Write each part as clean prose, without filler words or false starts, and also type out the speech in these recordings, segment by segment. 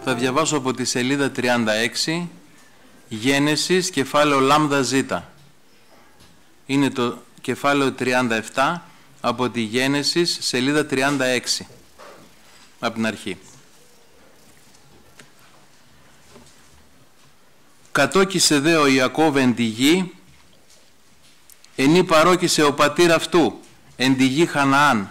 Θα διαβάσω από τη σελίδα 36, Γένεσης, κεφάλαιο λάμδα ζήτα. Είναι το κεφάλαιο 37 από τη Γένεσης, σελίδα 36, από την αρχή. Κατόκισε δε ο Ιακώβ εν τη γη, ενή παρόκισε ο πατήρ αυτού, εν τη γη Χαναάν.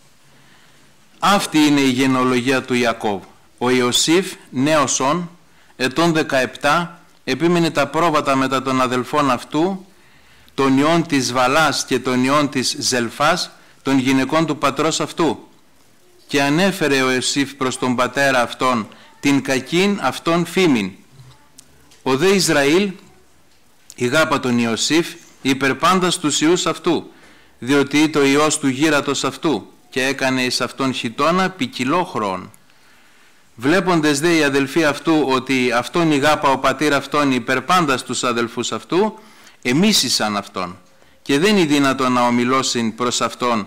Αυτή είναι η γενεολογία του Ιακώβ. Ο Ιωσήφ, νέοσον, ετών 17, επίμενε τα πρόβατα μετά των αδελφών αυτού, των ιών της Βαλάς και των ιών της Ζελφάς, των γυναικών του πατρός αυτού. Και ανέφερε ο Ιωσήφ προς τον πατέρα αυτόν την κακήν αυτόν φήμην. Ο δε Ισραήλ ηγάπα τον Ιωσήφ υπερπάντας τους ιούς αυτού, διότι ήταν ο ιός του γύρατος αυτού και έκανε εις αυτόν χιτώνα ποικιλόχρον. Βλέποντες δε οι αδελφοί αυτού ότι αυτόν ηγάπα ο πατήρ αυτόν υπερπάντας τους αδελφούς αυτού, εμίσησαν αυτόν και δεν είναι δυνατόν να ομιλώσουν προς αυτόν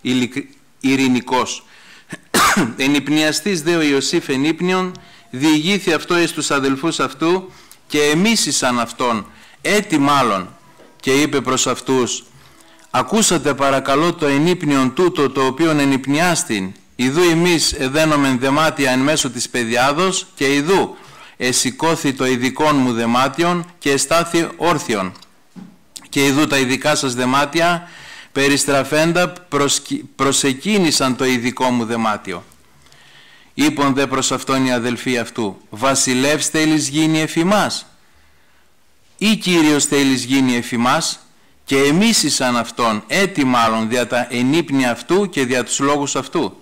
ειρηνικός. Ενυπνιαστής δε ο Ιωσήφ ενύπνιον, διηγήθη αυτό εις τους αδελφούς αυτού και εμίσησαν αυτόν, έτι μάλλον, και είπε προς αυτούς, ακούσατε παρακαλώ το ενύπνιον τούτο το οποίον ενυπνιάστην, ιδού εμείς εδένομεν δεμάτια εν μέσω της παιδιάδος και ιδού εσηκώθη το ειδικών μου δεμάτιον και εστάθη όρθιον. Και ιδού τα ειδικά σας δεμάτια περιστραφέντα προσεκίνησαν το ειδικό μου δεμάτιο. Είπον δε προς αυτόν οι αδελφοί αυτού, βασιλεύς θέλεις γίνει εφημάς ή Κύριος θέλεις γίνει εφημάς, και εμίσησαν αυτόν, έτι μάλλον δια τα ενύπνια αυτού και δια τους λόγους αυτού.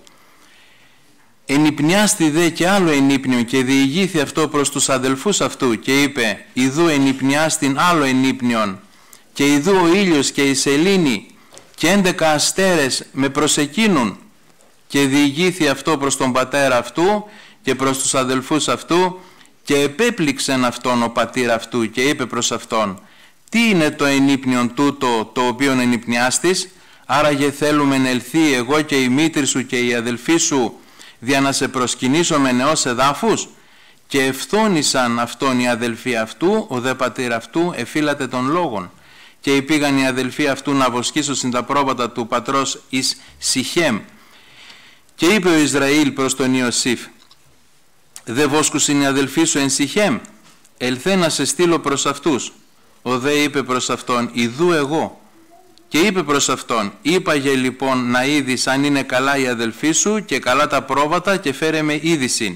Ενυπνιάστη δε και άλλο ενύπνιο και διηγήθη αυτό προς τους αδελφούς αυτού και είπε, ιδού ενυπνιάστην άλλο ενύπνιον και ιδού ο ήλιος και η σελήνη και 11 αστέρες με προσεκίνουν, και διηγήθη αυτό προς τον πατέρα αυτού και προς τους αδελφούς αυτού και επέπληξεν αυτόν ο πατήρ αυτού και είπε προς αυτόν, τι είναι το ενύπνιον τούτο το οποίον ενυπνιάστης, άραγε θέλουμε να ελθεί εγώ και η μήτρη σου και οι αδελφοί σου δια να σε προσκυνήσουμε νεός εδάφους. Και ευθόνησαν αυτόν οι αδελφοί αυτού, ο δε πατήρ αυτού εφύλατε των λόγων. Και υπήγαν οι αδελφοί αυτού να βοσκήσουν τα πρόβατα του πατρός εις Σιχέμ. Και είπε ο Ισραήλ προς τον Ιωσήφ, δε βόσκουσιν οι αδελφοί σου εν Σιχέμ, ελθέ να σε στείλω προς αυτούς. Ο δε είπε προς αυτόν, ιδού εγώ. Και είπε προς αυτόν, είπαγε λοιπόν να είδεις αν είναι καλά οι αδελφοί σου και καλά τα πρόβατα και φέρε με είδησιν.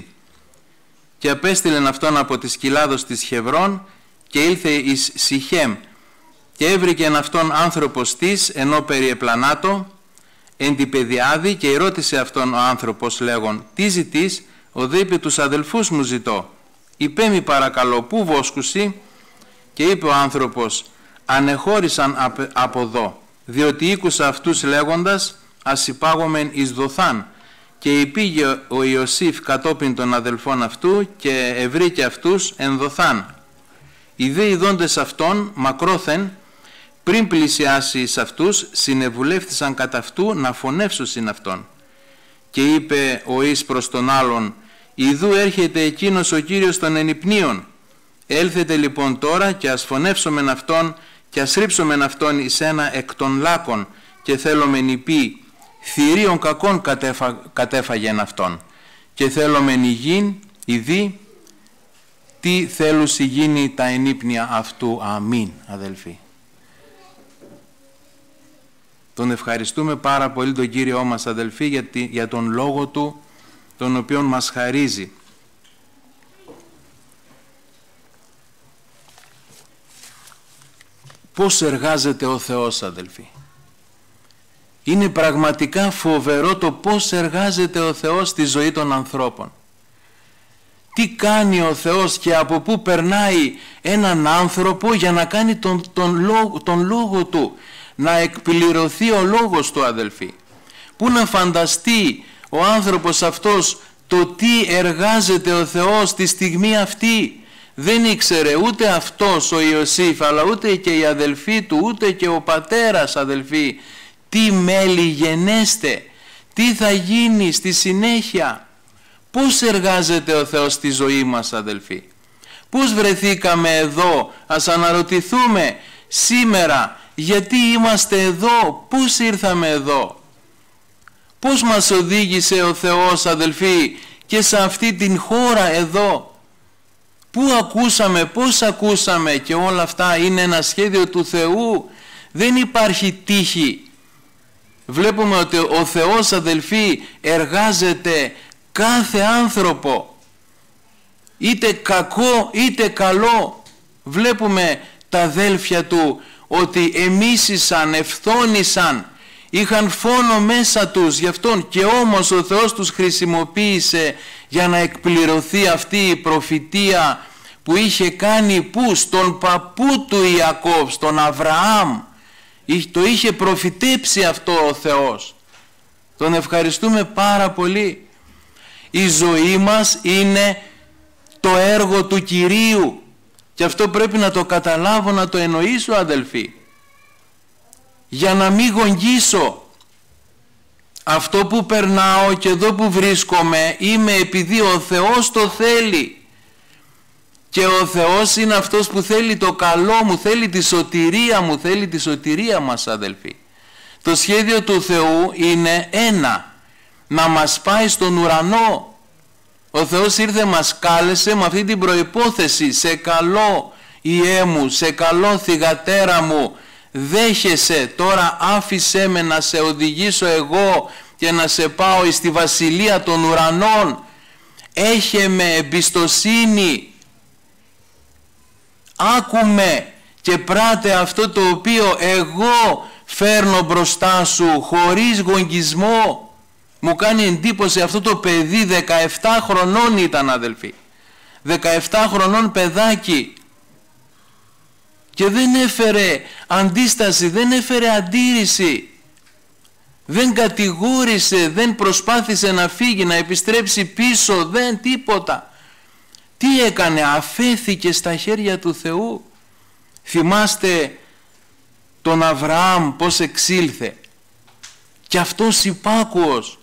Και απέστειλεν αυτόν από τις κοιλάδος της Χεβρών και ήλθε εις Σιχέμ και έβρικεν αυτόν άνθρωπος της ενώ περιεπλανάτο εν τη παιδιάδη και ρώτησε αυτόν ο άνθρωπος λέγον, τι ζητείς? Ο δε είπε, τους αδελφούς μου ζητώ. Υπέ μη παρακαλώ, πού βόσκουσι? Και είπε ο άνθρωπος, ανεχώρησαν από εδώ, διότι ήκουσα αυτούς λέγοντας, ας υπάγομεν εις Δοθάν. Και υπήγε ο Ιωσήφ κατόπιν των αδελφών αυτού και ευρήκε αυτούς εν Δοθάν. Οι δε ειδώντες αυτών μακρόθεν, πριν πλησιάσει εις αυτούς, συνεβουλεύθησαν κατά αυτού να φωνεύσουσιν αυτόν. Και είπε ο εις προς τον άλλον, ιδού έρχεται εκείνος ο Κύριος των ενυπνίων. Έλθετε λοιπόν τώρα και ας φωνεύσομεν αυτόν και ας ρίψομεν αυτόν εις ένα εκ των λάκων και θέλομεν υπή θηρίων κακών κατέφαγεν αυτόν και θέλομεν ηγήν ιδί τι θέλουσι γίνει τα ενύπνια αυτού. Αμήν, αδελφοί. Τον ευχαριστούμε πάρα πολύ τον Κύριό μας, αδελφοί, για τον λόγο Του τον οποίον μας χαρίζει. Πώς εργάζεται ο Θεός, αδελφοί. Είναι πραγματικά φοβερό το πώς εργάζεται ο Θεός στη ζωή των ανθρώπων. Τι κάνει ο Θεός και από πού περνάει έναν άνθρωπο για να κάνει τον λόγο Του, να εκπληρωθεί ο λόγος Του, αδελφοί. Πού να φανταστεί ο άνθρωπος αυτός το τι εργάζεται ο Θεός τη στιγμή αυτή. Δεν ήξερε ούτε αυτός ο Ιωσήφ, αλλά ούτε και οι αδελφοί του, ούτε και ο πατέρας, αδελφοί, τι μέλη γενέστε, τι θα γίνει στη συνέχεια, Πώς εργάζεται ο Θεός στη ζωή μας, αδελφοί? Πώς βρεθήκαμε εδώ? Ας αναρωτηθούμε σήμερα γιατί είμαστε εδώ, πώς ήρθαμε εδώ. Πώς μας οδήγησε ο Θεός, αδελφοί, και σε αυτή την χώρα εδώ. Πού ακούσαμε, πώς ακούσαμε, και όλα αυτά είναι ένα σχέδιο του Θεού. Δεν υπάρχει τύχη. Βλέπουμε ότι ο Θεός, αδελφοί, εργάζεται κάθε άνθρωπο, είτε κακό είτε καλό. Βλέπουμε τα αδέλφια του ότι εμίσησαν, ευθόνησαν, είχαν φόνο μέσα τους γι' αυτόν, και όμως ο Θεός τους χρησιμοποίησε για να εκπληρωθεί αυτή η προφητεία που είχε κάνει που στον παππού του Ιακώβ, στον Αβραάμ. Το είχε προφητέψει αυτό ο Θεός. Τον ευχαριστούμε πάρα πολύ. Η ζωή μας είναι το έργο του Κυρίου, και αυτό πρέπει να το καταλάβω, να το εννοήσω, αδελφοί. Για να μην γογγίσω, αυτό που περνάω και εδώ που βρίσκομαι είμαι επειδή ο Θεός το θέλει, και ο Θεός είναι αυτός που θέλει το καλό μου, θέλει τη σωτηρία μου, θέλει τη σωτηρία μας, αδελφοί. Το σχέδιο του Θεού είναι ένα, να μας πάει στον ουρανό. Ο Θεός ήρθε, μας κάλεσε με αυτή την προϋπόθεση: σε καλό Ιε μου, σε καλό θυγατέρα μου, δέχεσαι, τώρα άφησέ με να σε οδηγήσω εγώ και να σε πάω εις τη βασιλεία των ουρανών. Έχε με εμπιστοσύνη, άκουμε και πράτε αυτό το οποίο εγώ φέρνω μπροστά σου, χωρίς γογγισμό. Μου κάνει εντύπωση αυτό το παιδί, 17 χρονών ήταν, αδελφοί, 17 χρονών παιδάκι, και δεν έφερε αντίσταση, δεν έφερε αντίρρηση, δεν κατηγόρησε, δεν προσπάθησε να φύγει, να επιστρέψει πίσω, δεν τίποτα. Τι έκανε? Αφέθηκε στα χέρια του Θεού. Θυμάστε τον Αβραάμ πως εξήλθε, και αυτός υπάκουος,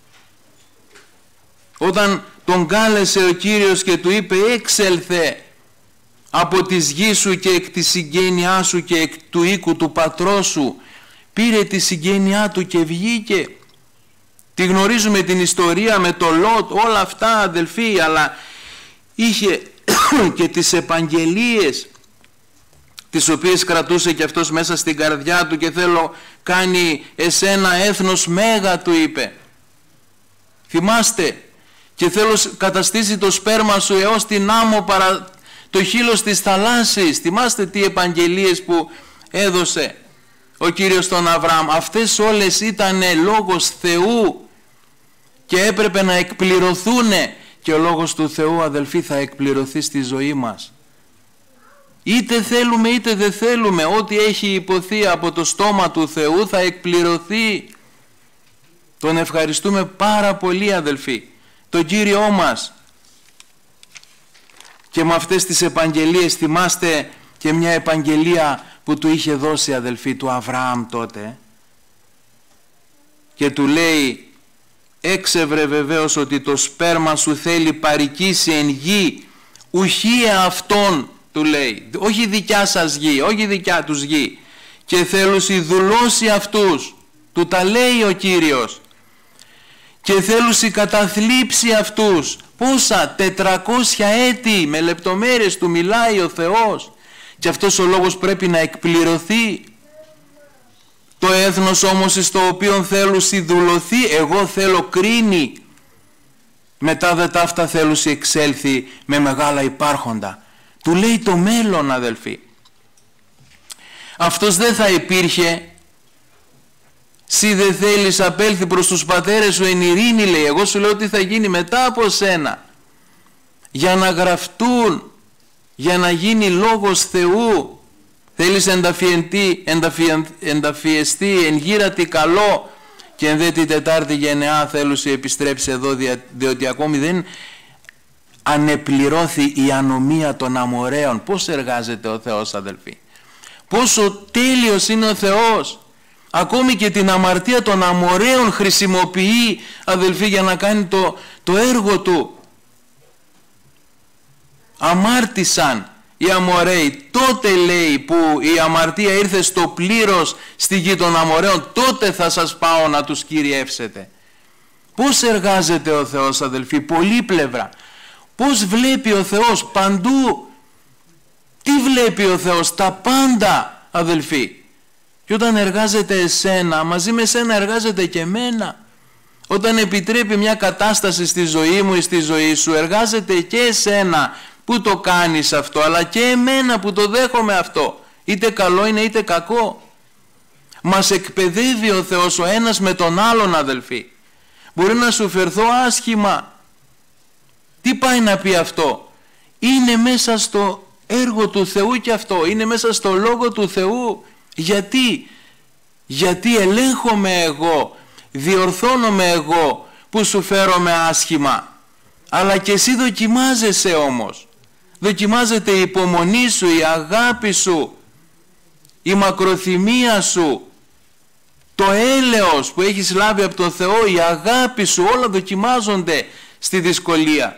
όταν τον κάλεσε ο Κύριος και του είπε: έξελθε από της γης σου και εκ της συγγένειά σου και εκ του οίκου του πατρός σου, πήρε τη συγγένειά του και βγήκε. Τη γνωρίζουμε την ιστορία με το Λότ, όλα αυτά, αδελφοί, αλλά είχε και τις επαγγελίες τις οποίες κρατούσε και αυτός μέσα στην καρδιά του, και θέλω κάνει εσένα έθνος μέγα, του είπε. Θυμάστε, και θέλω καταστήσει το σπέρμα σου έως την άμμο παρά το χείλος της θαλάσσης. Θυμάστε τι επαγγελίες που έδωσε ο Κύριος στον Αβραάμ. Αυτές όλες ήταν λόγος Θεού και έπρεπε να εκπληρωθούν, και ο λόγος του Θεού, αδελφοί, θα εκπληρωθεί στη ζωή μας. Είτε θέλουμε είτε δεν θέλουμε, ό,τι έχει υποθεί από το στόμα του Θεού θα εκπληρωθεί. Τον ευχαριστούμε πάρα πολύ, αδελφοί, τον Κύριό μας. Και με αυτές τις επαγγελίες, θυμάστε και μια επαγγελία που του είχε δώσει, αδελφοί, του Αβραάμ τότε, και του λέει: έξευρε βεβαίως ότι το σπέρμα σου θέλει παροικήσει εν γη, ουχή αυτόν, του λέει, όχι δικιά σας γη, όχι δικιά τους γη, και θέλουσι δουλώσει αυτούς, του τα λέει ο Κύριος, και θέλουσι καταθλίψει αυτούς. Πόσα? 400 έτη, με λεπτομέρειες του μιλάει ο Θεός, και αυτός ο λόγος πρέπει να εκπληρωθεί. Το έθνος όμως στο οποίο θέλουσι δουλωθεί, εγώ θέλω κρίνει, μετά δε ταύτα θέλουσι εξέλθει με μεγάλα υπάρχοντα. Του λέει το μέλλον, αδελφοί. Αυτός δεν θα υπήρχε. Συ δεν θέλεις απέλθει προς τους πατέρες σου εν ειρήνη, λέει. Εγώ σου λέω τι θα γίνει μετά από σένα, για να γραφτούν, για να γίνει λόγος Θεού. Θέλεις ενταφιεστεί εν γύρατη καλό, και εν δε την τετάρτη γενεά θέλουσι επιστρέψει εδώ, διότι ακόμη δεν ανεπληρώθη η ανομία των αμοραίων. Πώς εργάζεται ο Θεός, αδελφοί, πόσο τέλειος είναι ο Θεός. Ακόμη και την αμαρτία των αμοραίων χρησιμοποιεί, αδελφοί, για να κάνει το έργο του. Αμάρτησαν οι αμοραίοι. Τότε, λέει, που η αμαρτία ήρθε στο πλήρως στη γη των αμοραίων, τότε θα σας πάω να τους κυριεύσετε. Πώς εργάζεται ο Θεός, αδελφοί? Πολύπλευρα. Πώς βλέπει ο Θεός? Παντού. Τι βλέπει ο Θεός? Τα πάντα, αδελφοί. Και όταν εργάζεται εσένα, μαζί με εσένα εργάζεται και εμένα. Όταν επιτρέπει μια κατάσταση στη ζωή μου ή στη ζωή σου, εργάζεται και εσένα που το κάνεις αυτό, αλλά και εμένα που το δέχομαι αυτό. Είτε καλό είναι είτε κακό. Μας εκπαιδεύει ο Θεός ο ένας με τον άλλον, αδελφοί. Μπορεί να σου φερθώ άσχημα. Τι πάει να πει αυτό? Είναι μέσα στο έργο του Θεού και αυτό. Είναι μέσα στο λόγο του Θεού. Γιατί ελέγχομαι εγώ, διορθώνομαι εγώ που σου φέρομαι άσχημα. Αλλά και εσύ δοκιμάζεσαι όμως. Δοκιμάζεται η υπομονή σου, η αγάπη σου, η μακροθυμία σου, το έλεος που έχεις λάβει από τον Θεό, η αγάπη σου, όλα δοκιμάζονται στη δυσκολία.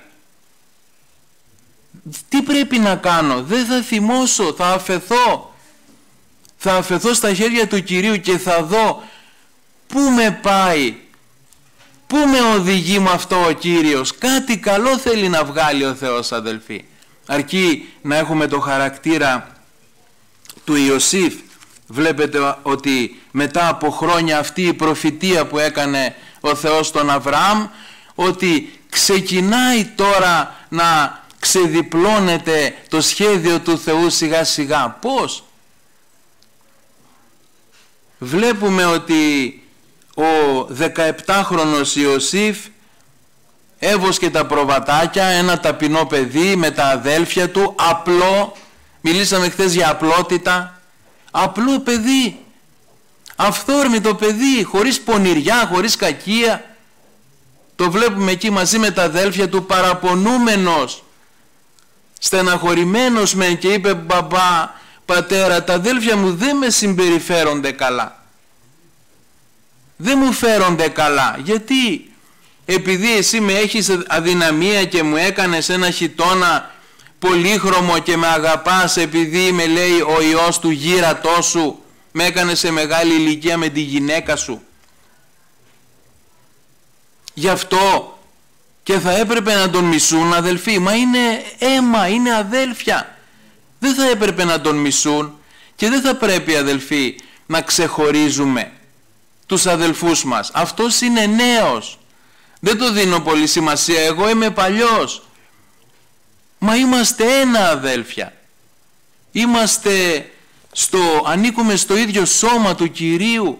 Τι πρέπει να κάνω? Δεν θα θυμώσω, θα αφεθώ. Θα αφεθώ στα χέρια του Κυρίου και θα δω πού με πάει, πού με οδηγεί με αυτό ο Κύριος. Κάτι καλό θέλει να βγάλει ο Θεός, αδελφοί. Αρκεί να έχουμε το χαρακτήρα του Ιωσήφ. Βλέπετε ότι μετά από χρόνια αυτή η προφητεία που έκανε ο Θεός στον Αβραάμ, ότι ξεκινάει τώρα να ξεδιπλώνεται το σχέδιο του Θεού σιγά σιγά. Πώς? Βλέπουμε ότι ο 17χρονος Ιωσήφ έβοσκε τα προβατάκια, ένα ταπεινό παιδί με τα αδέλφια του, απλό, μιλήσαμε χθες για απλότητα, απλό παιδί, αυθόρμητο παιδί, χωρίς πονηριά, χωρίς κακία. Το βλέπουμε εκεί μαζί με τα αδέλφια του, παραπονούμενος, στεναχωρημένος μεν, και είπε: μπαμπά, πατέρα, τα αδέλφια μου δεν με συμπεριφέρονται καλά. Δεν μου φέρονται καλά. Γιατί? Επειδή εσύ με έχεις αδυναμία και μου έκανες ένα χιτώνα πολύχρωμο και με αγαπάς, επειδή με λέει ο Υιός του γύρατό σου, με έκανες σε μεγάλη ηλικία με τη γυναίκα σου. Γι' αυτό και θα έπρεπε να τον μισούν, αδελφοί. Μα είναι αίμα, είναι αδέλφια. Δεν θα έπρεπε να τον μισούν και δεν θα πρέπει, αδελφοί, να ξεχωρίζουμε τους αδελφούς μας. Αυτός είναι νέος. Δεν το δίνω πολύ σημασία. Εγώ είμαι παλιός. Μα είμαστε ένα, αδέλφια. Ανήκουμε στο ίδιο σώμα του Κυρίου.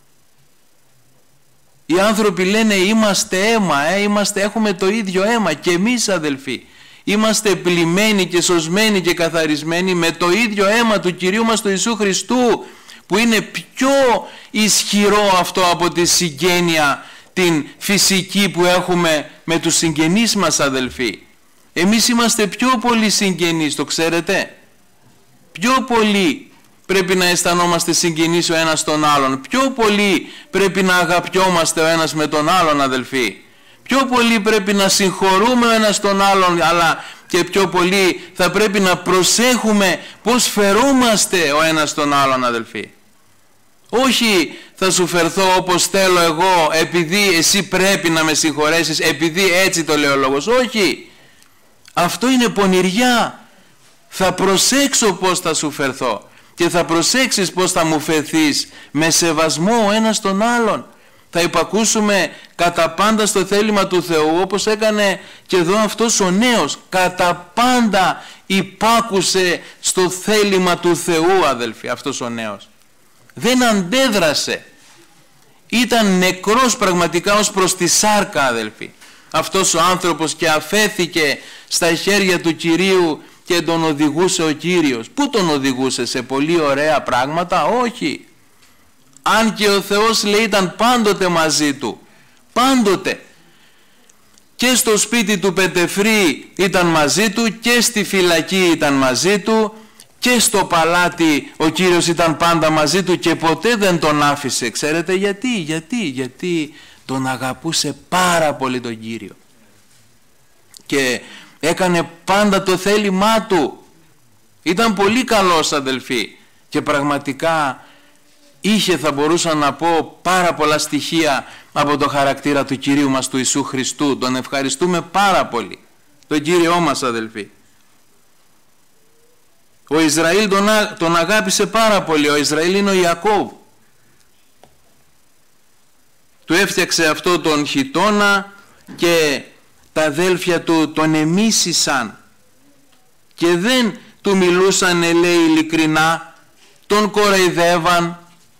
Οι άνθρωποι λένε είμαστε αίμα, έχουμε το ίδιο αίμα. Και εμείς, αδελφοί, είμαστε πλημμένοι και σωσμένοι και καθαρισμένοι με το ίδιο αίμα του Κυρίου μας του Ιησού Χριστού, που είναι πιο ισχυρό αυτό από τη συγγένεια την φυσική που έχουμε με τους συγγενείς μας, αδελφοί. Εμείς είμαστε πιο πολύ συγγενείς, το ξέρετε? Πιο πολύ πρέπει να αισθανόμαστε συγγενείς ο ένας τον άλλον. Πιο πολύ πρέπει να αγαπιόμαστε ο ένας με τον άλλον, αδελφοί. Πιο πολύ πρέπει να συγχωρούμε ο ένας τον άλλον, αλλά και πιο πολύ θα πρέπει να προσέχουμε πώς φερόμαστε ο ένας τον άλλον, αδελφοί. Όχι θα σου φερθώ όπως θέλω εγώ, επειδή εσύ πρέπει να με συγχωρέσεις, επειδή έτσι το λέει ο λόγος. Όχι. Αυτό είναι πονηριά. Θα προσέξω πώς θα σου φερθώ και θα προσέξεις πώς θα μου φερθείς, με σεβασμό ο ένας τον άλλον. Θα υπακούσουμε κατά πάντα στο θέλημα του Θεού, όπως έκανε και εδώ αυτός ο νέος. Κατά πάντα υπάκουσε στο θέλημα του Θεού, αδελφοί, αυτός ο νέος. Δεν αντέδρασε. Ήταν νεκρός πραγματικά ως προς τη σάρκα, αδελφοί, αυτός ο άνθρωπος, και αφέθηκε στα χέρια του Κυρίου και τον οδηγούσε ο Κύριος. Πού τον οδηγούσε? Σε πολύ ωραία πράγματα? Όχι. Αν και ο Θεός, λέει, ήταν πάντοτε μαζί του. Πάντοτε. Και στο σπίτι του Πετεφρή ήταν μαζί του, και στη φυλακή ήταν μαζί του, και στο παλάτι ο Κύριος ήταν πάντα μαζί του και ποτέ δεν τον άφησε. Ξέρετε γιατί τον αγαπούσε πάρα πολύ τον Κύριο και έκανε πάντα το θέλημά του. Ήταν πολύ καλός, αδελφοί, και πραγματικά είχε, θα μπορούσα να πω, πάρα πολλά στοιχεία από το χαρακτήρα του Κυρίου μας, του Ιησού Χριστού. Τον ευχαριστούμε πάρα πολύ, τον Κύριό μας, αδελφοί. Ο Ισραήλ τον αγάπησε πάρα πολύ. Ο Ισραήλ είναι ο Ιακώβ. Του έφτιαξε αυτό τον χιτώνα και τα αδέλφια του τον εμίσησαν και δεν του μιλούσαν, λέει, ειλικρινά, τον κοροϊδεύαν,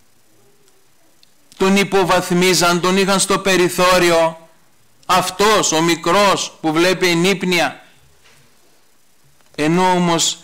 τον υποβαθμίζαν, τον είχαν στο περιθώριο. Αυτός ο μικρός που βλέπει ενύπνια, ενώ όμως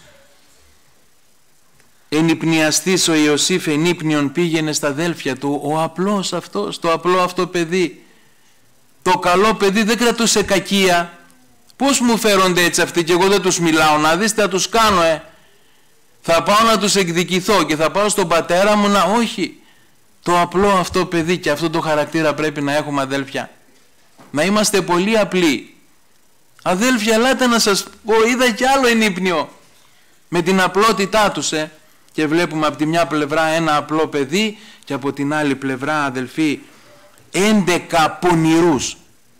ενυπνιαστής ο Ιωσήφ ενύπνιον πήγαινε στα αδέλφια του, ο απλός αυτός, το απλό αυτό παιδί, το καλό παιδί, δεν κρατούσε κακία. Πώς μου φέρονται έτσι αυτοί και εγώ δεν τους μιλάω, να δεις τι θα τους κάνω, θα πάω να τους εκδικηθώ και θα πάω στον πατέρα μου να... Όχι, το απλό αυτό παιδί, και αυτό το χαρακτήρα πρέπει να έχουμε, αδέλφια, να είμαστε πολύ απλοί. Αδέλφια, ελάτε να σας πω, είδα κι άλλο ενύπνιο με την απλότητά τους, και βλέπουμε από τη μια πλευρά ένα απλό παιδί και από την άλλη πλευρά, αδελφοί, 11 πονηρούς.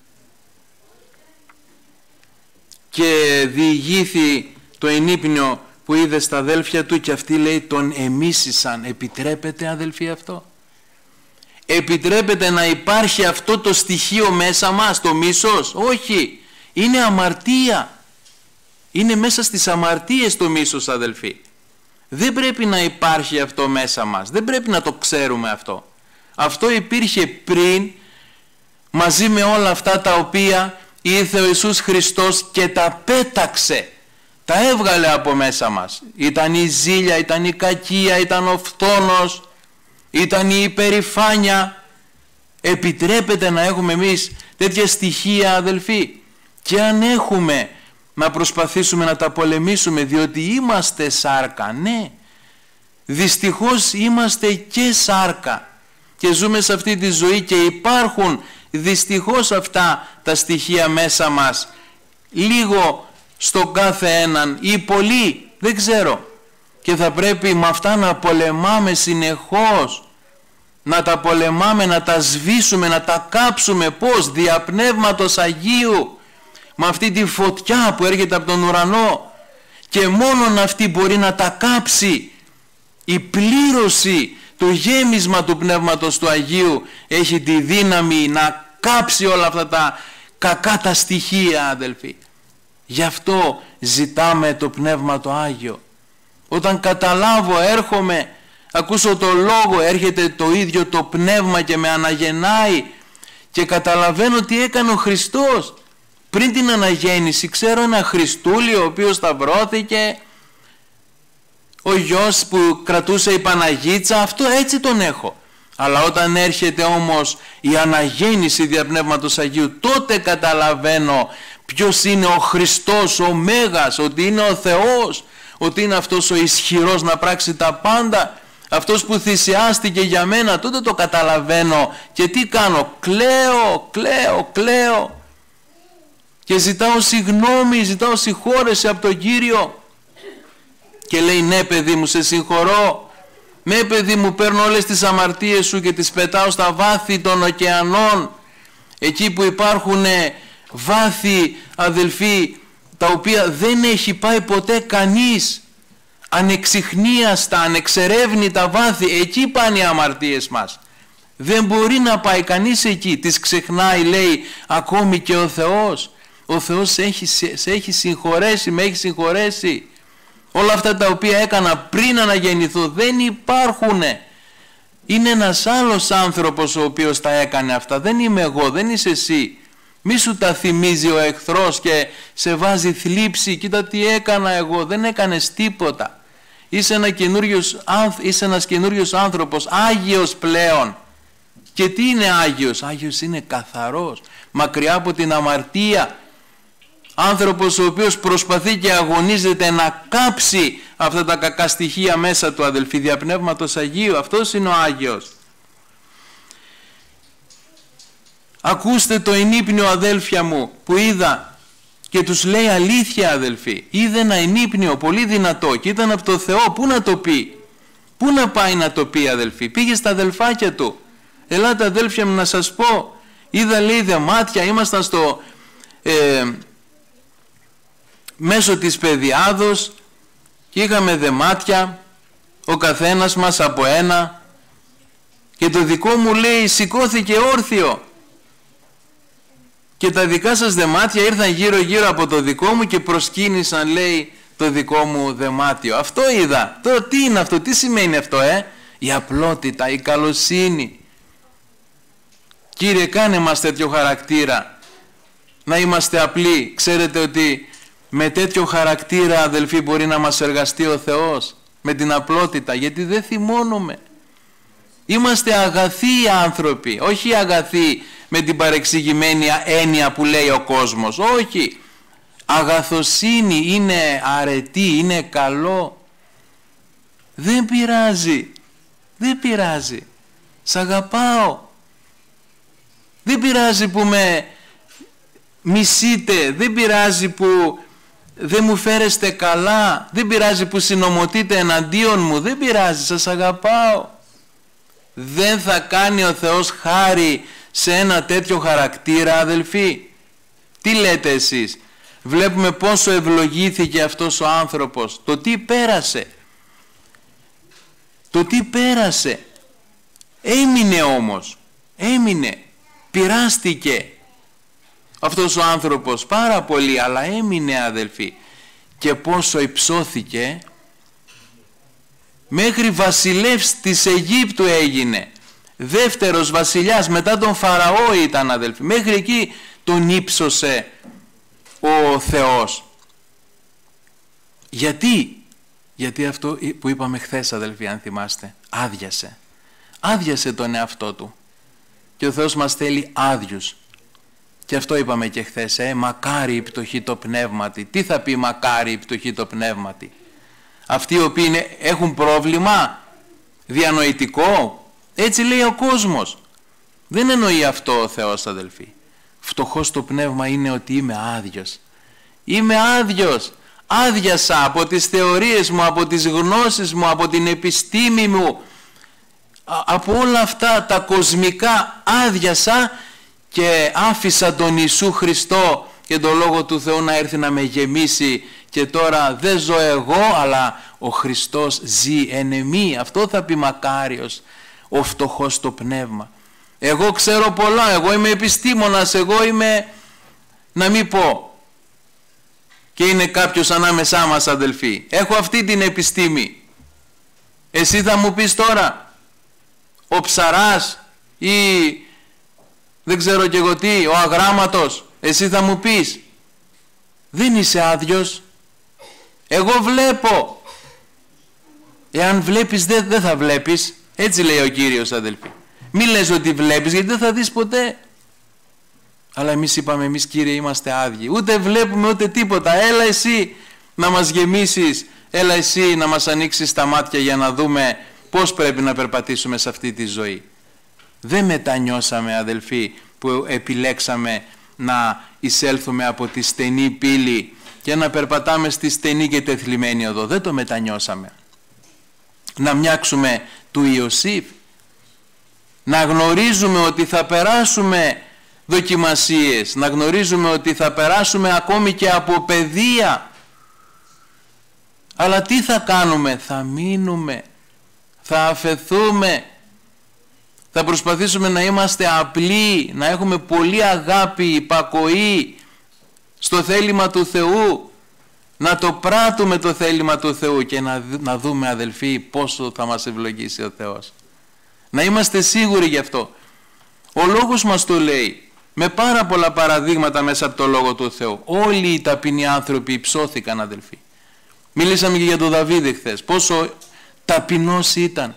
Και διηγήθη το ενύπνιο που είδε στα αδέλφια του και αυτοί, λέει, τον εμίσησαν. Επιτρέπεται, αδελφοί, αυτό? Επιτρέπεται να υπάρχει αυτό το στοιχείο μέσα μας, το μίσος? Όχι, είναι αμαρτία. Είναι μέσα στις αμαρτίες το μίσος, αδελφοί. Δεν πρέπει να υπάρχει αυτό μέσα μας, δεν πρέπει να το ξέρουμε αυτό. Αυτό υπήρχε πριν, μαζί με όλα αυτά τα οποία ήρθε ο Ιησούς Χριστός και τα πέταξε, τα έβγαλε από μέσα μας. Ήταν η ζήλια, ήταν η κακία, ήταν ο φθόνος, ήταν η υπερηφάνεια. Επιτρέπεται να έχουμε εμείς τέτοια στοιχεία, αδελφοί? Και αν έχουμε, να προσπαθήσουμε να τα πολεμήσουμε, διότι είμαστε σάρκα, ναι, δυστυχώς είμαστε και σάρκα και ζούμε σε αυτή τη ζωή και υπάρχουν δυστυχώς αυτά τα στοιχεία μέσα μας, λίγο στον κάθε έναν ή πολύ, δεν ξέρω, και θα πρέπει με αυτά να πολεμάμε συνεχώς, να τα πολεμάμε, να τα σβήσουμε, να τα κάψουμε. Πώς? Δια Πνεύματος Αγίου, με αυτή τη φωτιά που έρχεται από τον ουρανό, και μόνον αυτή μπορεί να τα κάψει. Η πλήρωση, το γέμισμα του Πνεύματος του Αγίου έχει τη δύναμη να κάψει όλα αυτά τα κακά τα στοιχεία, αδελφοί. Γι' αυτό ζητάμε το Πνεύμα το Άγιο. Όταν καταλάβω, έρχομαι, ακούσω το Λόγο, έρχεται το ίδιο το Πνεύμα και με αναγεννάει και καταλαβαίνω τι έκανε ο Χριστός. Πριν την αναγέννηση ξέρω ένα Χριστούλη ο οποίος σταυρώθηκε, ο γιος που κρατούσε η Παναγίτσα, αυτό έτσι τον έχω. Αλλά όταν έρχεται όμως η αναγέννηση δια Πνεύματος Αγίου, τότε καταλαβαίνω ποιος είναι ο Χριστός, ο Μέγας, ότι είναι ο Θεός, ότι είναι αυτός ο ισχυρός να πράξει τα πάντα, αυτός που θυσιάστηκε για μένα. Τότε το καταλαβαίνω και τι κάνω? Κλαίω και ζητάω συγγνώμη, ζητάω συγχώρεση από τον Κύριο και λέει, ναι παιδί μου, σε συγχωρώ, ναι παιδί μου, παίρνω όλες τις αμαρτίες σου και τις πετάω στα βάθη των ωκεανών, εκεί που υπάρχουν βάθη, αδελφοί, τα οποία δεν έχει πάει ποτέ κανείς, ανεξιχνίαστα, ανεξερεύνητα βάθη, εκεί πάνε οι αμαρτίες μας. Δεν μπορεί να πάει κανείς εκεί, τις ξεχνάει, λέει, ακόμη και ο Θεός. Ο Θεός σε έχει συγχωρέσει, με έχει συγχωρέσει. Όλα αυτά τα οποία έκανα πριν αναγεννηθώ δεν υπάρχουνε. Είναι ένας άλλος άνθρωπος ο οποίος τα έκανε αυτά. Δεν είμαι εγώ, δεν είσαι εσύ. Μη σου τα θυμίζει ο εχθρός και σε βάζει θλίψη. Κοίτα τι έκανα εγώ, δεν έκανες τίποτα. Είσαι ένας καινούριος άνθρωπος, Άγιος πλέον. Και τι είναι Άγιος? Άγιος είναι καθαρός, μακριά από την αμαρτία. Άνθρωπος ο οποίος προσπαθεί και αγωνίζεται να κάψει αυτά τα κακά στοιχεία μέσα του, αδελφοί, δια Πνεύματος Αγίου. Αυτός είναι ο Άγιος. Ακούστε το ενύπνιο, αδέλφια μου, που είδα, και τους λέει αλήθεια, αδελφοί. Είδε ένα ενύπνιο πολύ δυνατό και ήταν από το Θεό. Πού να το πει, πού να πάει να το πει, αδελφοί? Πήγε στα αδελφάκια του. Ελάτε, αδέλφια μου, να σας πω. Είδα, λέει, δεμάτια. Ήμασταν στο μέσω της Παιδιάδος και είχαμε δεμάτια, ο καθένας μας από ένα, και το δικό μου, λέει, σηκώθηκε όρθιο και τα δικά σας δεμάτια ήρθαν γύρω γύρω από το δικό μου και προσκύνησαν, λέει, το δικό μου δεμάτιο. Αυτό είδα. Τώρα τι είναι αυτό, τι σημαίνει αυτό? Η απλότητα, η καλοσύνη. Κύριε, κάνε μας τέτοιο χαρακτήρα, να είμαστε απλοί. Ξέρετε ότι με τέτοιο χαρακτήρα, αδελφοί, μπορεί να μας εργαστεί ο Θεός, με την απλότητα, γιατί δεν θυμώνουμε. Είμαστε αγαθοί άνθρωποι, όχι αγαθοί με την παρεξηγημένη έννοια που λέει ο κόσμος. Όχι. Αγαθοσύνη είναι αρετή, είναι καλό. Δεν πειράζει. Δεν πειράζει. Σ' αγαπάω. Δεν πειράζει που με μισείτε. Δεν πειράζει που δεν μου φέρεστε καλά. Δεν πειράζει που συνομωτείτε εναντίον μου. Δεν πειράζει. Σας αγαπάω. Δεν θα κάνει ο Θεός χάρη σε ένα τέτοιο χαρακτήρα, αδελφοί? Τι λέτε εσείς? Βλέπουμε πόσο ευλογήθηκε αυτός ο άνθρωπος. Το τι πέρασε. Το τι πέρασε. Έμεινε όμως. Έμεινε. Πειράστηκε αυτός ο άνθρωπος πάρα πολύ, αλλά έμεινε, αδελφοί. Και πόσο υψώθηκε. Μέχρι βασιλεύς της Αιγύπτου έγινε. Δεύτερος βασιλιάς μετά τον Φαραώ ήταν, αδελφοί. Μέχρι εκεί τον ύψωσε ο Θεός. Γιατί? Γιατί αυτό που είπαμε χθες, αδελφοί, αν θυμάστε, άδειασε. Άδειασε τον εαυτό του. Και ο Θεός μας θέλει άδειους. Και αυτό είπαμε και χθες, μακάρι η πτωχή το πνεύματι. Τι θα πει μακάρι η πτωχή το πνεύματι? Αυτοί οι οποίοι έχουν πρόβλημα διανοητικό, έτσι λέει ο κόσμος. Δεν εννοεί αυτό ο Θεός, αδελφοί. Φτωχός το πνεύμα είναι ότι είμαι άδειος. Είμαι άδειος. Άδειασα από τις θεωρίες μου, από τις γνώσεις μου, από την επιστήμη μου, από όλα αυτά τα κοσμικά άδειασα και άφησα τον Ιησού Χριστό και τον Λόγο του Θεού να έρθει να με γεμίσει, και τώρα δεν ζω εγώ, αλλά ο Χριστός ζει εν εμεί. Αυτό θα πει μακάριος ο φτωχός το πνεύμα. Εγώ ξέρω πολλά, εγώ είμαι επιστήμονας, εγώ είμαι, να μην πω, και είναι κάποιος ανάμεσά μας, αδελφοί, έχω αυτή την επιστήμη. Εσύ θα μου πεις τώρα, ο ψαράς ή δεν ξέρω και εγώ τι, ο αγράμματος, εσύ θα μου πεις, δεν είσαι άδειος. Εγώ βλέπω. Εάν βλέπεις δεν θα βλέπεις. Έτσι λέει ο Κύριος, αδελφοί. Μη λες ότι βλέπεις, γιατί δεν θα δεις ποτέ. Αλλά εμείς είπαμε, εμείς, Κύριε, είμαστε άδειοι. Ούτε βλέπουμε ούτε τίποτα. Έλα εσύ να μας γεμίσεις. Έλα εσύ να μας ανοίξεις τα μάτια για να δούμε πώς πρέπει να περπατήσουμε σε αυτή τη ζωή. Δεν μετανιώσαμε, αδελφοί, που επιλέξαμε να εισέλθουμε από τη στενή πύλη και να περπατάμε στη στενή και τεθλιμμένη οδό. Δεν το μετανιώσαμε. Να μοιάξουμε του Ιωσήφ. Να γνωρίζουμε ότι θα περάσουμε δοκιμασίες. Να γνωρίζουμε ότι θα περάσουμε ακόμη και από παιδεία. Αλλά τι θα κάνουμε? Θα μείνουμε. Θα αφεθούμε. Θα προσπαθήσουμε να είμαστε απλοί. Να έχουμε πολύ αγάπη, υπακοή στο θέλημα του Θεού, να το πράττουμε το θέλημα του Θεού και να δούμε, αδελφοί, πόσο θα μας ευλογήσει ο Θεός. Να είμαστε σίγουροι γι' αυτό. Ο Λόγος μας το λέει με πάρα πολλά παραδείγματα μέσα από το Λόγο του Θεού. Όλοι οι ταπεινοί άνθρωποι υψώθηκαν, αδελφοί. Μιλήσαμε και για τον Δαβίδ χθες, πόσο ταπεινός ήταν.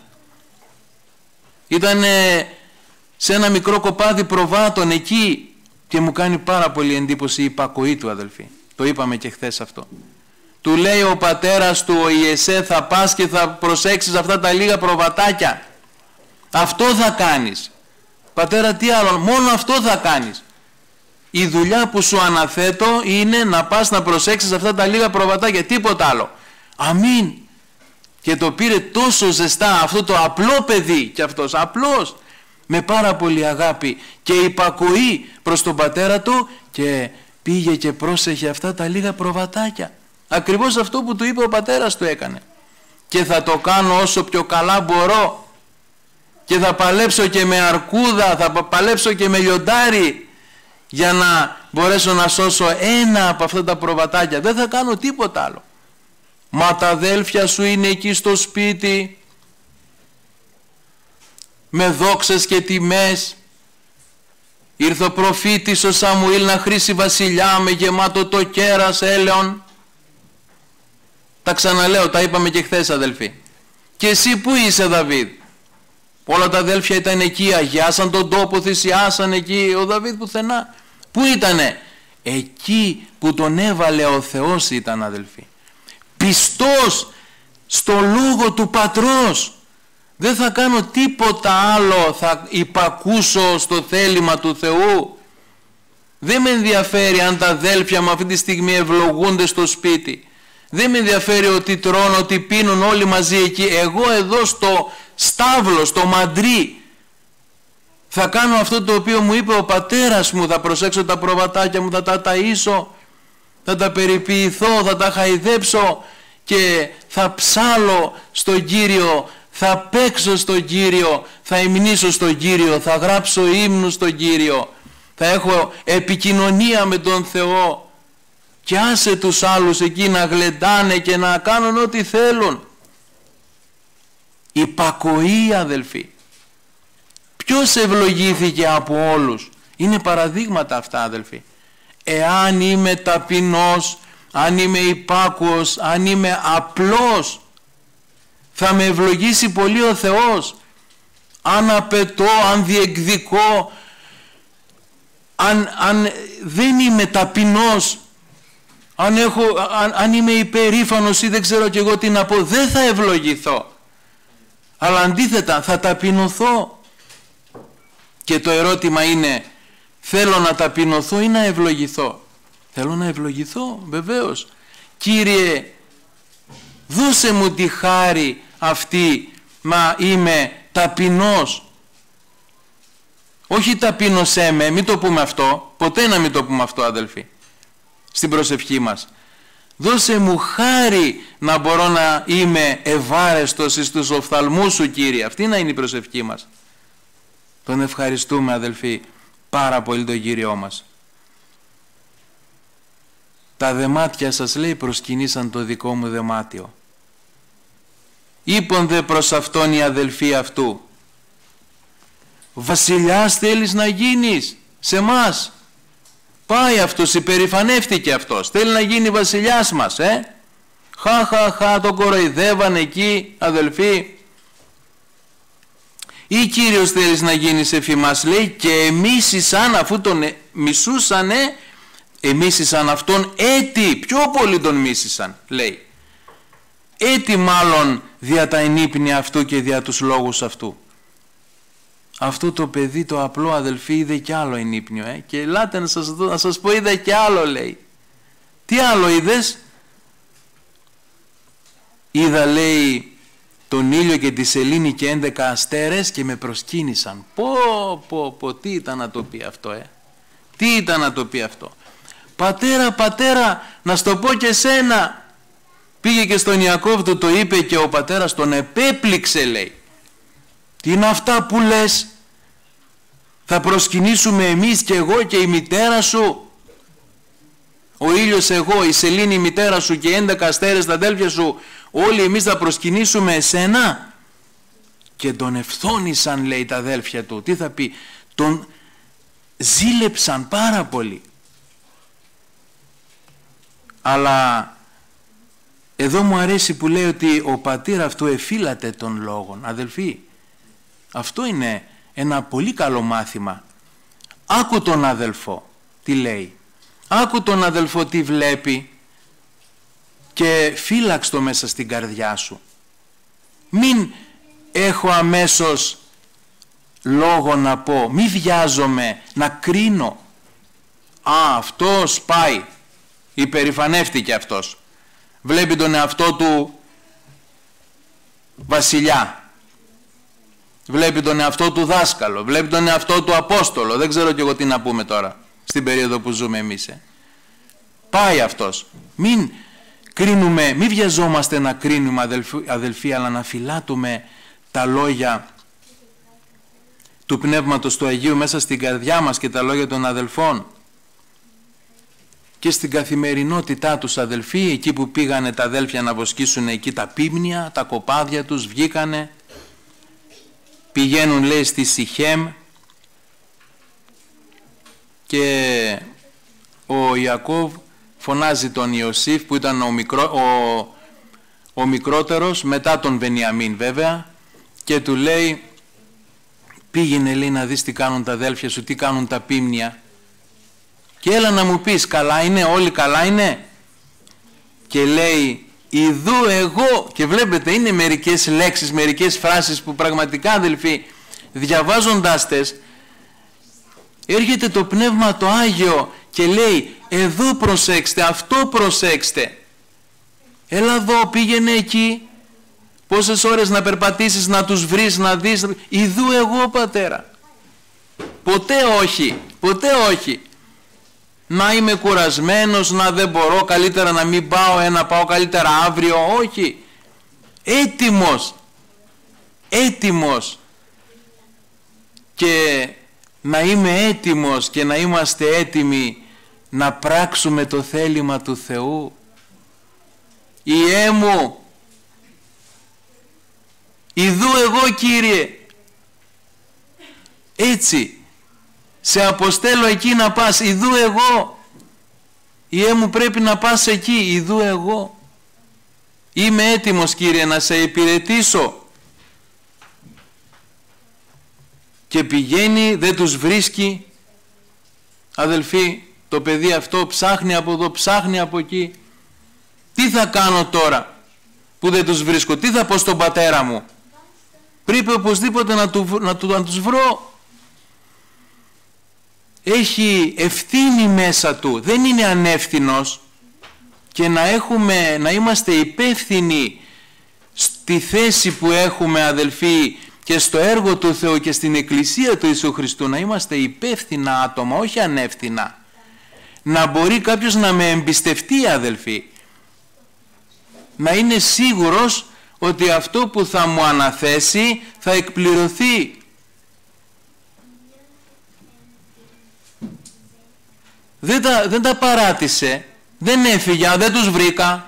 Ήταν σε ένα μικρό κοπάδι προβάτων εκεί. Και μου κάνει πάρα πολύ εντύπωση η υπακοή του, αδελφοί. Το είπαμε και χθες αυτό. Του λέει ο πατέρας του, ο Ιεσέ, θα πας και θα προσέξεις αυτά τα λίγα προβατάκια. Αυτό θα κάνεις. Πατέρα, τι άλλο? Μόνο αυτό θα κάνεις. Η δουλειά που σου αναθέτω είναι να πας να προσέξεις αυτά τα λίγα προβατάκια, τίποτα άλλο. Αμήν. Και το πήρε τόσο ζεστά αυτό το απλό παιδί, και αυτός απλός, με πάρα πολύ αγάπη και υπακοή προς τον πατέρα του, και πήγε και πρόσεχε αυτά τα λίγα προβατάκια. Ακριβώς αυτό που του είπε ο πατέρας του έκανε. Και θα το κάνω όσο πιο καλά μπορώ, και θα παλέψω και με αρκούδα, θα παλέψω και με λιοντάρι, για να μπορέσω να σώσω ένα από αυτά τα προβατάκια. Δεν θα κάνω τίποτα άλλο. Μα τα αδέλφια σου είναι εκεί στο σπίτι, με δόξες και τιμές. Ήρθε ο προφήτης ο Σαμουήλ να χρήσει βασιλιά, με γεμάτο το κέρας έλεον. Τα ξαναλέω, τα είπαμε και χθες, αδελφοί. Και εσύ που είσαι, Δαβίδ? Όλα τα αδέλφια ήταν εκεί, αγιάσαν τον τόπο, θυσιάσαν εκεί. Ο Δαβίδ πουθενά. Πού ήτανε? Εκεί που τον έβαλε ο Θεός ήταν, αδελφοί. Πιστός στο λόγο του πατρός. Δεν θα κάνω τίποτα άλλο, θα υπακούσω στο θέλημα του Θεού. Δεν με ενδιαφέρει αν τα αδέλφια μου αυτή τη στιγμή ευλογούνται στο σπίτι. Δεν με ενδιαφέρει ότι τρώνε, ότι πίνουν όλοι μαζί εκεί. Εγώ εδώ στο στάβλο, στο μαντρί, θα κάνω αυτό το οποίο μου είπε ο πατέρας μου. Θα προσέξω τα προβατάκια μου, θα τα ταΐσω, θα τα περιποιηθώ, θα τα χαϊδέψω, και θα ψάλω στον Κύριο, θα παίξω στον Κύριο, θα υμνήσω στον Κύριο, θα γράψω ύμνους στον Κύριο, θα έχω επικοινωνία με τον Θεό. Και άσε τους άλλους εκεί να γλεντάνε και να κάνουν ό,τι θέλουν. Υπακοή, αδελφοί. Ποιος ευλογήθηκε από όλους? Είναι παραδείγματα αυτά, αδελφοί. Εάν είμαι ταπεινός, αν είμαι υπάκουος, αν είμαι απλός, θα με ευλογήσει πολύ ο Θεός. Αν απαιτώ, αν διεκδικώ, αν δεν είμαι ταπεινός, αν είμαι υπερήφανος ή δεν ξέρω κι εγώ τι να πω, δεν θα ευλογηθώ. Αλλά αντίθετα θα ταπεινωθώ. Και το ερώτημα είναι, θέλω να ταπεινωθώ ή να ευλογηθώ? Θέλω να ευλογηθώ, βεβαίως. Κύριε, δώσε μου τη χάρη αυτή, μα είμαι ταπεινός. Όχι ταπείνωσέ με, μην το πούμε αυτό, ποτέ να μην το πούμε αυτό, αδελφοί, στην προσευχή μας. Δώσε μου χάρη να μπορώ να είμαι ευάρεστος στους οφθαλμούς σου, Κύριε. Αυτή να είναι η προσευχή μας. Τον ευχαριστούμε, αδελφοί, πάρα πολύ τον Κύριό μας. Τα δεμάτια σας, λέει, προσκυνήσαν το δικό μου δεμάτιο. Είπον δε προς αυτόν οι αδελφοί αυτού, βασιλιάς θέλεις να γίνεις σε μας? Πάει αυτός, υπερηφανεύτηκε αυτός, θέλει να γίνει βασιλιάς μας, χα, τον κοροϊδεύαν εκεί, αδελφοί. Ή Κύριος θέλεις να γίνεις εφημάς, λέει, και εμίσησαν, αφού τον μισούσανε, εμίσησαν αυτόν έτη, πιο πολύ τον μίσησαν, λέει. Έτη μάλλον δια τα ενύπνια αυτού και δια τους λόγους αυτού. Αυτό το παιδί το απλό, αδελφοί, είδε κι άλλο ενύπνιο, και ελάτε να σας πω, είδε κι άλλο, λέει. Τι άλλο είδες? Είδα, λέει, τον ήλιο και τη σελήνη και 11 αστέρες και με προσκύνησαν. Πω, τι ήταν να το πει αυτό, τι ήταν να το πει αυτό? Πατέρα, να στο πω και σένα. Πήγε και στον Ιακώβ, το είπε, και ο πατέρας τον επέπληξε, λέει. Τι είναι αυτά που λες? Θα προσκυνήσουμε εμείς και εγώ και η μητέρα σου? Ο ήλιος εγώ, η σελήνη η μητέρα σου και 11 αστέρες τα αδέλφια σου, όλοι εμείς θα προσκυνήσουμε εσένα? Και τον ευθόνησαν, λέει, τα αδέλφια του. Τι θα πει? Τον ζήλεψαν πάρα πολύ. Αλλά εδώ μου αρέσει που λέει ότι ο πατήρ αυτού εφύλατε των λόγων. Αδελφοί, αυτό είναι ένα πολύ καλό μάθημα. Άκου τον αδελφό, τι λέει. Άκου τον αδελφό τι βλέπει και φύλαξ το μέσα στην καρδιά σου. Μην έχω αμέσως λόγο να πω, μη βιάζομαι να κρίνω. Αυτός πάει, υπερηφανεύτηκε αυτός, βλέπει τον εαυτό του βασιλιά, βλέπει τον εαυτό του δάσκαλο, βλέπει τον εαυτό του απόστολο, δεν ξέρω κι εγώ τι να πούμε τώρα στην περίοδο που ζούμε εμείς. Πάει αυτός. Μην κρίνουμε, μην βιαζόμαστε να κρίνουμε αδελφοί, αλλά να φυλάτουμε τα λόγια του Πνεύματος του Αγίου μέσα στην καρδιά μας και τα λόγια των αδελφών και στην καθημερινότητά τους, αδελφοί, εκεί που πήγανε τα αδέλφια να βοσκήσουν εκεί τα πίμνια, τα κοπάδια τους, βγήκανε, πηγαίνουν λέει στη Σιχέμ και ο Ιακώβ φωνάζει τον Ιωσήφ που ήταν ο μικρότερος μετά τον Βενιαμίν βέβαια και του λέει, πήγαινε λέει να δεις τι κάνουν τα αδέλφια σου, τι κάνουν τα πίμνια και έλα να μου πεις, καλά είναι, όλοι καλά είναι? Και λέει, ιδού εγώ, και βλέπετε είναι μερικές λέξεις, μερικές φράσεις που πραγματικά αδελφοί διαβάζοντάς τες έρχεται το Πνεύμα το Άγιο και λέει, εδώ προσέξτε, αυτό προσέξτε, έλα εδώ, πήγαινε εκεί, πόσες ώρες να περπατήσεις, να τους βρεις, να δεις, ιδού εγώ πατέρα. Ποτέ όχι, ποτέ όχι. Να είμαι κουρασμένος, να δεν μπορώ, καλύτερα να μην πάω, να πάω καλύτερα αύριο, όχι. Έτοιμος, έτοιμος. Και να είμαι έτοιμος και να είμαστε έτοιμοι να πράξουμε το θέλημα του Θεού. Ιε μου, ιδού εγώ Κύριε, έτσι, σε αποστέλω εκεί να πας, ιδού εγώ, Ιε μου πρέπει να πας εκεί, ιδού εγώ, είμαι έτοιμος Κύριε να σε υπηρετήσω. Και πηγαίνει, δεν τους βρίσκει, αδελφοί, το παιδί αυτό ψάχνει από εδώ, ψάχνει από εκεί, τι θα κάνω τώρα που δεν τους βρίσκω, τι θα πω στον πατέρα μου? Πρέπει οπωσδήποτε να τους βρω. Έχει ευθύνη μέσα του, δεν είναι ανεύθυνος, και να είμαστε υπεύθυνοι στη θέση που έχουμε αδελφοί και στο έργο του Θεού και στην Εκκλησία του Ιησού Χριστού, να είμαστε υπεύθυνα άτομα, όχι ανεύθυνα. Να μπορεί κάποιος να με εμπιστευτεί αδελφοί, να είναι σίγουρος ότι αυτό που θα μου αναθέσει θα εκπληρωθεί. Δεν τα παράτησε, δεν έφυγε, δεν τους βρήκα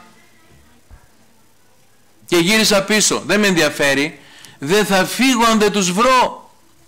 και γύρισα πίσω, δεν με ενδιαφέρει, δεν θα φύγω αν δεν τους βρω.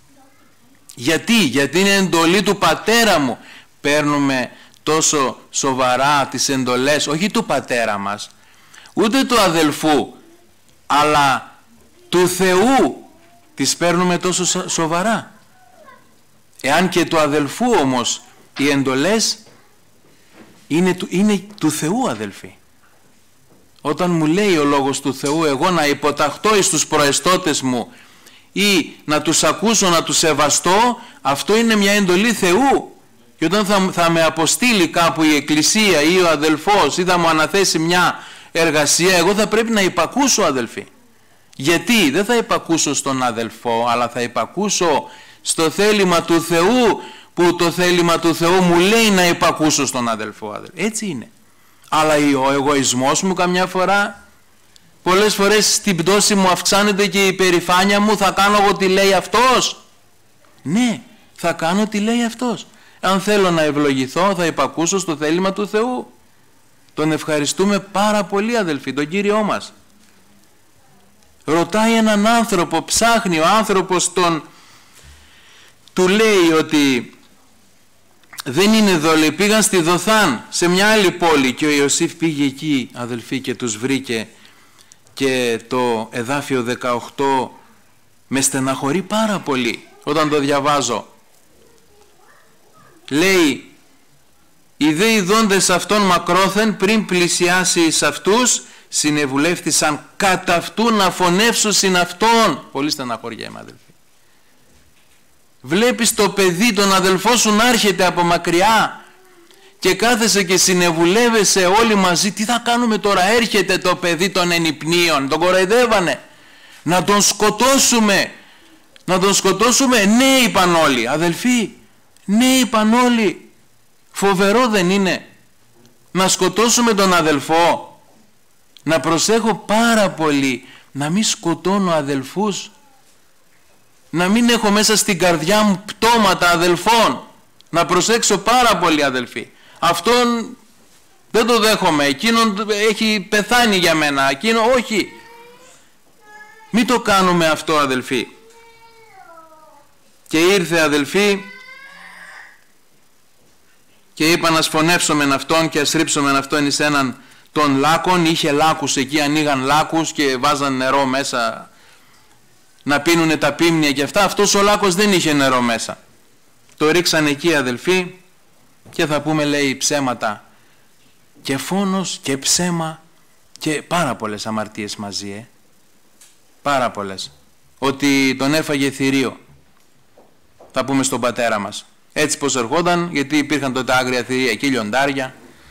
Γιατί είναι εντολή του πατέρα μου. Παίρνουμε τόσο σοβαρά τις εντολές, όχι του πατέρα μας, ούτε του αδελφού, αλλά του Θεού τις παίρνουμε τόσο σοβαρά. Εάν και του αδελφού όμως οι εντολές είναι του Θεού αδελφοί. Όταν μου λέει ο λόγος του Θεού εγώ να υποταχτώ εις τους προεστώτες μου ή να τους ακούσω, να τους σεβαστώ, αυτό είναι μια εντολή Θεού. Και όταν θα με αποστείλει κάπου η Εκκλησία ή ο αδελφός ή θα μου αναθέσει μια εργασία, εγώ θα πρέπει να υπακούσω αδελφοί. Γιατί δεν θα υπακούσω στον αδελφό, αλλά θα υπακούσω στο θέλημα του Θεού, που το θέλημα του Θεού μου λέει να υπακούσω στον αδελφό αδελφοί. Έτσι είναι. Αλλά ο εγωισμός μου καμιά φορά, πολλές φορές στην πτώση μου αυξάνεται και η υπερηφάνεια μου, θα κάνω εγώ τι λέει αυτός. Ναι, θα κάνω τι λέει αυτός. Αν θέλω να ευλογηθώ θα υπακούσω στο θέλημα του Θεού. Τον ευχαριστούμε πάρα πολύ αδελφοί, τον Κύριό μας. Ρωτάει έναν άνθρωπο, ψάχνει, ο άνθρωπος του λέει ότι δεν είναι εδώ, λέει, πήγαν στη Δοθάν, σε μια άλλη πόλη, και ο Ιωσήφ πήγε εκεί αδελφοί και τους βρήκε, και το εδάφιο 18 με στεναχωρεί πάρα πολύ όταν το διαβάζω. Λέει, Οι δε ειδώντες αυτόν μακρόθεν πριν πλησιάσει εις αυτούς, συνεβουλεύτησαν κατά αυτού να φωνεύσουν αυτόν. Πολύ στεναχωριέμαι, αδελφοί. Βλέπεις το παιδί, τον αδελφό σου να έρχεται από μακριά και κάθεσαι και συνεβουλεύεσαι όλοι μαζί. Τι θα κάνουμε τώρα, έρχεται το παιδί των ενυπνίων, τον κοροϊδεύανε. Να τον σκοτώσουμε. Να τον σκοτώσουμε. Ναι, είπαν όλοι. Αδελφοί, ναι, είπαν όλοι. Φοβερό δεν είναι να σκοτώσουμε τον αδελφό? Να προσέχω πάρα πολύ να μην σκοτώνω αδελφούς, να μην έχω μέσα στην καρδιά μου πτώματα αδελφών. Να προσέξω πάρα πολύ, αδελφοί. Αυτόν δεν το δέχομαι, εκείνον έχει πεθάνει για μένα, εκείνο όχι. Μην το κάνουμε αυτό, αδελφοί. Και ήρθε, αδελφοί, και είπα να σφωνεύσομεν αυτόν και ας ρίψομεν αυτόν εις έναν των λάκων. Είχε λάκους εκεί, ανοίγαν λάκους και βάζαν νερό μέσα να πίνουνε τα πίμνια και αυτά. Αυτός ο λάκος δεν είχε νερό μέσα. Το ρίξαν εκεί, αδελφοί, και θα πούμε, λέει, ψέματα και φόνος και ψέμα και πάρα πολλές αμαρτίες μαζί, πάρα πολλές. Ότι τον έφαγε θηρίο, θα πούμε, στον πατέρα μας. Έτσι πως ερχόταν, γιατί υπήρχαν τότε άγρια θηρία, εκεί λιοντάρια,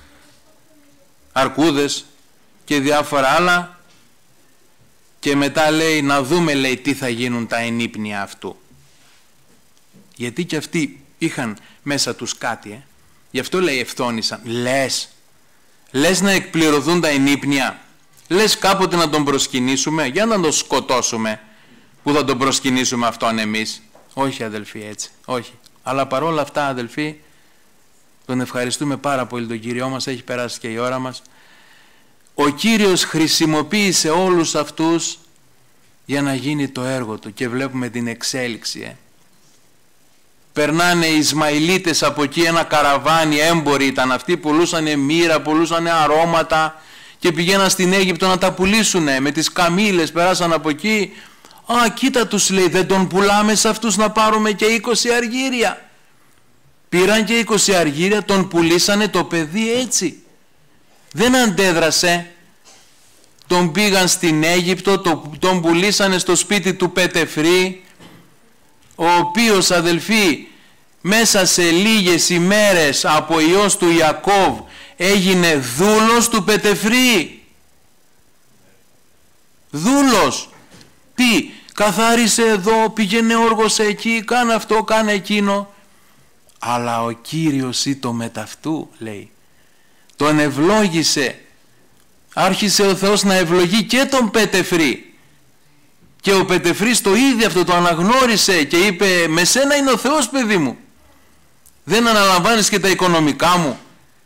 αρκούδες και διάφορα άλλα. Και μετά λέει να δούμε, λέει, τι θα γίνουν τα ενύπνια αυτού. Γιατί και αυτοί είχαν μέσα τους κάτι, Γι' αυτό λέει ευθόνησαν. Λες να εκπληρωθούν τα ενύπνια? Λες κάποτε να τον προσκυνήσουμε? Για να τον σκοτώσουμε που θα τον προσκυνήσουμε αυτόν εμείς? Όχι, αδελφοί, έτσι, όχι. Αλλά παρόλα αυτά, αδελφοί, τον ευχαριστούμε πάρα πολύ τον Κύριό μας, έχει περάσει και η ώρα μας. Ο Κύριος χρησιμοποίησε όλους αυτούς για να γίνει το έργο του και βλέπουμε την εξέλιξη. Περνάνε οι Ισμαηλίτες από εκεί, ένα καραβάνι, έμποροι ήταν αυτοί, πουλούσανε μοίρα, πουλούσανε αρώματα και πηγαίναν στην Αίγυπτο να τα πουλήσουνε. Με τις καμήλες περάσαν από εκεί. Α, κοίτα τους, λέει, δεν τον πουλάμε σε αυτούς να πάρουμε και 20 αργύρια? Πήραν και 20 αργύρια, τον πουλήσανε το παιδί έτσι. Δεν αντέδρασε. Τον πήγαν στην Αίγυπτο, τον πουλήσανε στο σπίτι του Πετεφρή, ο οποίος, αδελφοί, μέσα σε λίγες ημέρες από ιός του Ιακώβ έγινε δούλος του Πετεφρή. Δούλος. Τι, καθάρισε εδώ, πήγαινε όργωσε εκεί, κάνε αυτό, κάνε εκείνο. Αλλά ο Κύριος ή το μεταυτού, λέει, τον ευλόγησε. Άρχισε ο Θεός να ευλογεί και τον Πετεφρή. Και ο Πετεφρής το ίδιο αυτό το αναγνώρισε και είπε, με σένα είναι ο Θεός, παιδί μου. Δεν αναλαμβάνεις και τα οικονομικά μου?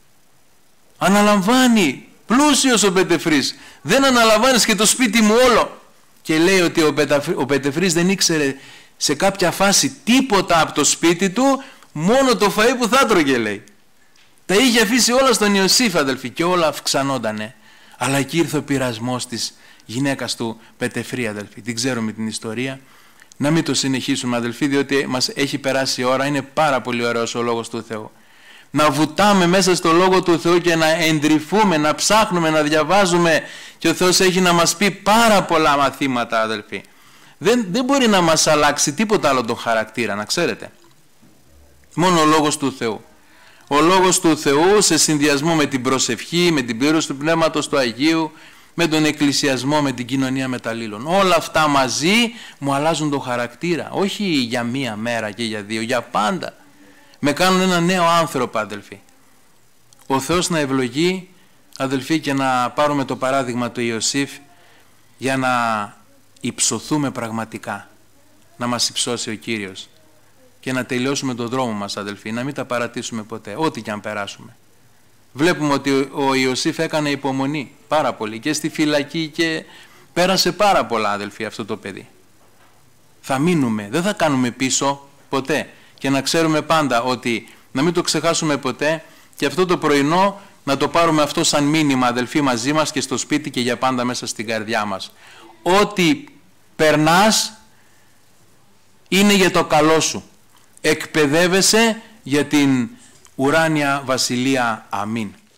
Αναλαμβάνει, πλούσιος ο Πετεφρής. Δεν αναλαμβάνεις και το σπίτι μου όλο? Και λέει ότι ο Πετεφρής δεν ήξερε σε κάποια φάση τίποτα από το σπίτι του, μόνο το φαΐ που θα τρώγε, λέει. Τα είχε αφήσει όλα στον Ιωσήφ, αδελφοί, και όλα αυξανότανε. Αλλά εκεί ήρθε ο πειρασμός της γυναίκας του Πετεφρή, αδελφοί. Την ξέρουμε την ιστορία. Να μην το συνεχίσουμε, αδελφοί, διότι μας έχει περάσει η ώρα. Είναι πάρα πολύ ωραίος ο Λόγος του Θεού. Να βουτάμε μέσα στο Λόγο του Θεού και να εντρυφούμε, να ψάχνουμε, να διαβάζουμε, και ο Θεός έχει να μας πει πάρα πολλά μαθήματα, αδελφοί. Δεν μπορεί να μας αλλάξει τίποτα άλλο τον χαρακτήρα, να ξέρετε. Μόνο ο Λόγος του Θεού. Ο Λόγος του Θεού σε συνδυασμό με την προσευχή, με την πλήρωση του Πνεύματος του Αγίου, με τον εκκλησιασμό, με την κοινωνία μεταλλήλων. Όλα αυτά μαζί μου αλλάζουν τον χαρακτήρα. Όχι για μία μέρα και για δύο, για πάντα. Με κάνουν ένα νέο άνθρωπο, αδελφοί. Ο Θεός να ευλογεί, αδελφοί, και να πάρουμε το παράδειγμα του Ιωσήφ για να υψωθούμε πραγματικά. Να μας υψώσει ο Κύριος και να τελειώσουμε τον δρόμο μας, αδελφοί. Να μην τα παρατήσουμε ποτέ, ό,τι και αν περάσουμε. Βλέπουμε ότι ο Ιωσήφ έκανε υπομονή πάρα πολύ και στη φυλακή και πέρασε πάρα πολλά, αδελφοί, αυτό το παιδί. Θα μείνουμε, δεν θα κάνουμε πίσω ποτέ. Και να ξέρουμε πάντα ότι να μην το ξεχάσουμε ποτέ και αυτό το πρωινό να το πάρουμε αυτό σαν μήνυμα, αδελφοί, μαζί μας και στο σπίτι και για πάντα μέσα στην καρδιά μας. Ό,τι περνάς είναι για το καλό σου. Εκπαιδεύεσαι για την ουράνια βασιλεία. Αμήν.